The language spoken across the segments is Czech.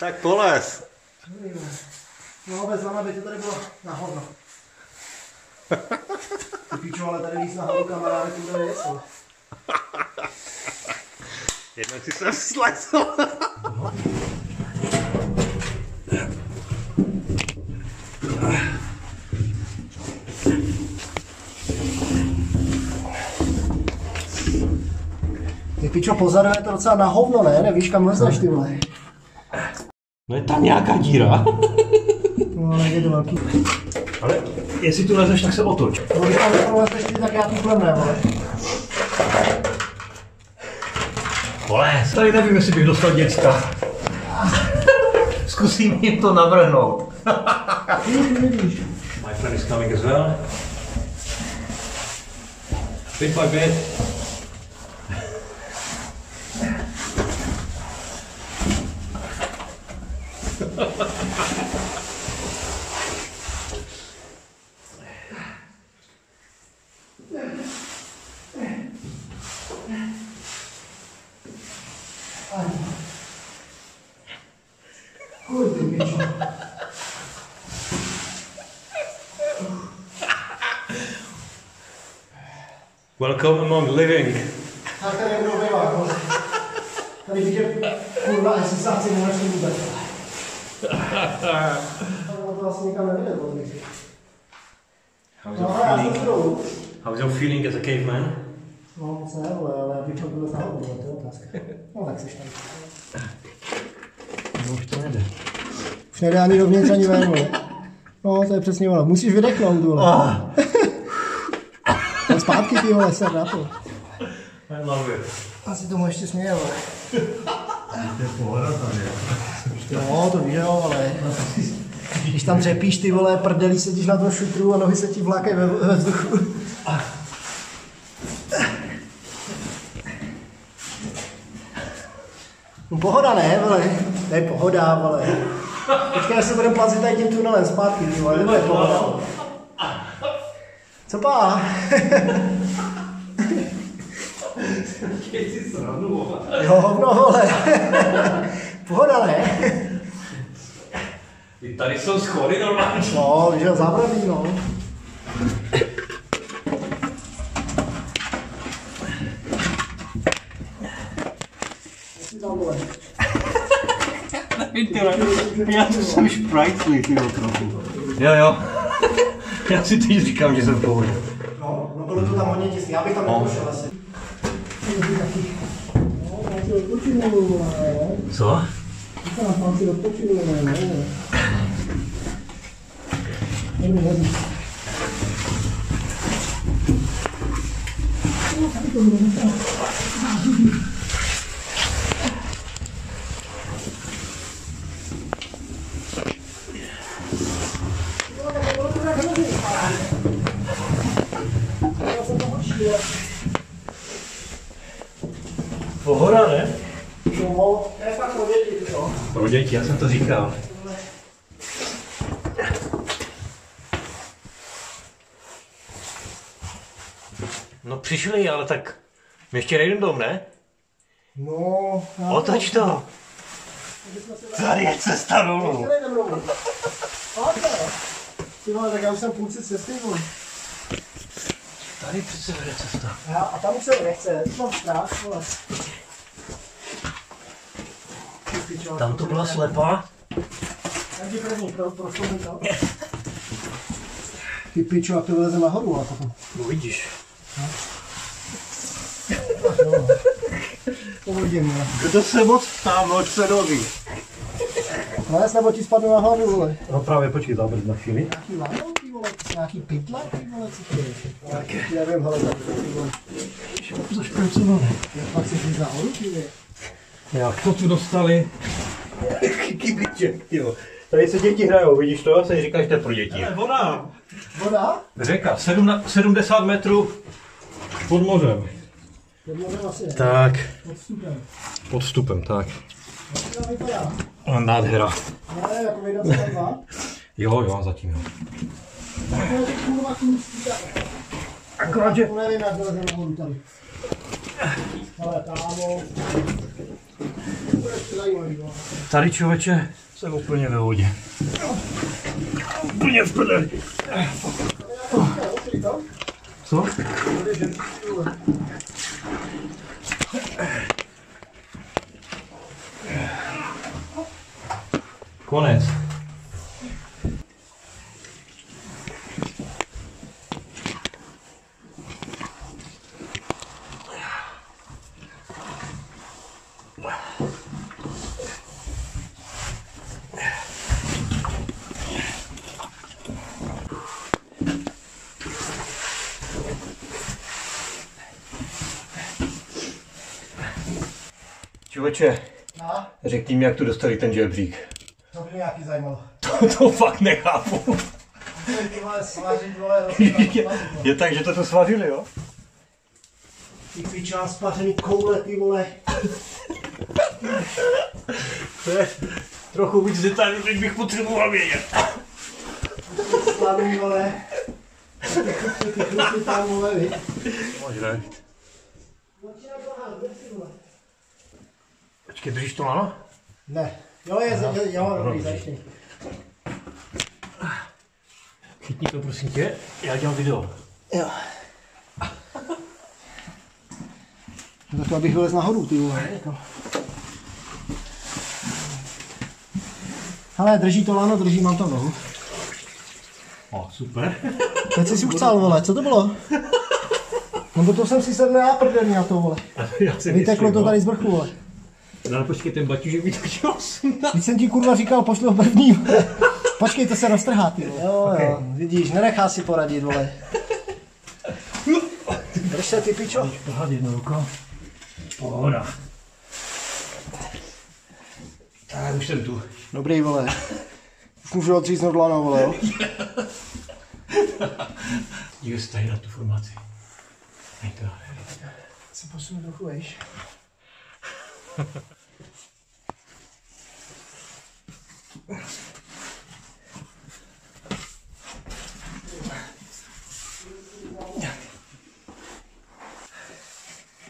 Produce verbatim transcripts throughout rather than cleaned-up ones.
Tak polez. No, bez vám, aby to tady bylo nahodno. Ty píču, ale tady víc nahoru kamaráde, tu tady jsou. Jednak si se slezl. Ty pičo, pozadu je to docela na hovno, ne? Nevíš, kam lezeš, ty vole. No je tam nějaká díra. No, ale je to velký. Ale jestli tu lezeš, tak se otoč. No, když tam lezeš ty, tak já tu plemne, vole. Polez. Tady nevím, jestli bych dostal děcka. Zkusím jim to navrhnout. My friend is coming as well. Bit by bit. Welcome among living. Tak tady budou bývat, no. Tady vidím, kurva, jestli se asi nenašli vůbec. Ale to asi nikam nevyjde, to bych. How's your feeling? How's your feeling as a caveman? No, moc ne, vole, ale bych to byl nahoru, to je otázka. No, tak seš tam. No, už to nejde. Už nejde ani dovnitř, ani ven, vole. No, to je přesně ono. Musíš vydechnout, vole. Oh. Zpátky, ty vole, ser na to. I love it. Asi tomu ještě směje, vole. To je pohoda tady. No, to víš, jo, ale když tam dřepíš, ty vole, prdelí, sedíš na tom šutru a nohy se ti vlákají ve, ve vzduchu. No, pohoda ne, vole. To je pohoda, vole. Teďka se budeme plazit tady tím tunelem zpátky, ty vole, to je pohoda. Co pá? Jo, hovno, vole. Pohoda, ne? Tady jsou schody normálně. No, víš, jo, zábradlí, no. Jestli tam vole. Nevím, tyhle, já jsem šprajclý, tyhle, trochu. Jo, jo. Já si teď říkám, že jsem v pohodě. No, no bylo to tam hodně tisky, já bych tam nepošel asi. No, mám si odpočinu, ne? Co? Říkám, mám si odpočinu, ne? Dobrý, dobrý. Pohoda, ne? No, to je fakt pro děti, jo. Pro děti, já jsem to říkal. No přišli, ale tak my ještě nejdem dom, ne? No, otoč to. Tady je cesta dolů. Ty vole, tak já už jsem půlce cesty, vole. Tady přece vede cesta. Já, a tam už se nechce, mám strach, vole. Tam to byla slepá. Tak ti první, pro, prošlo mi to. Ty pičo, jak to vyleze nahoru, a potom. No vidíš. No. Uvidím, ne. Kdo se moc ptá, moc se doví. No, nebo ti spadnu na hlavu, vole. No právě, počkej, záběr na chvíli. Nějaký lánou, ty vole, nějaký pytle, ty vole, co to je? Tak, nevím, hele, tak, ty vole. Což proč no ne? Jak si říct nahoru, ty vole. Jak to tu dostali? Kybiček, jo. Tady se děti hrajou, vidíš to? Já jsem říkal, že to je pro děti. Ale voda. Voda? Řeka, sedmdesát metrů pod mořem. Pod mořem asi. Tak. Pod vstupem. Pod vstupem, tak. Jak to vypadá? Nádhera. Ne, jako vyjde se dva. Jo, jo, zatím jo. Tak to je teď kurva kůžství. Akorát, že... Nevím, jak vyleze nahoru tady. Ale kámo. Tady člověče jsem úplně ve vodě. Úplně v prdeli. Co? Konec. Člověče, No, řekni mi, jak tu dostali ten žebřík. to by mě nějaký zajímalo. To, to fakt nechápu. Ty vole, svařit, vole, je, je tak, že to tu svařili, jo? ty pičá spařený koule, ty vole. To je trochu víc detailů, teď bych potřeboval vědět. Slavný, vole. Ty chlupy, ty chlupy tam, vole, víš. Možná. Počkej, držíš to, ano? Ne. Jo, je, je, jo, dobrý, začni. Chytni to, prosím tě, já dělám video. Jo. Tak to abych vylez nahoru, ty vole. Hele, drží to lano, drží, mám tam nohu. O, super. Teď jsi si uchcal, vole, co to bylo? No to jsem si sedl já prdelný na to, vole. Já si Vyteklo to tady z vrchu, vole. No počkej, ten baťužek vytočil osmnáct. Když jsem ti kurva říkal, pošlu ho prvním. Počkej, to se roztrhá, ty vole. Jo, Okay. jo, vidíš, nenechá si poradit, vole. Drž se, ty pičo. Pohled jednou rukou. Pohoda. Tak, už jsem tu. Dobrý, vole. Už můžu odříznout lano, vole, jo. Dívej se tady na tu formaci. Nejde to. Se posunu trochu, vejš.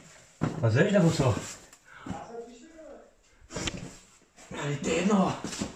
A zeď nebo co? To je jedno.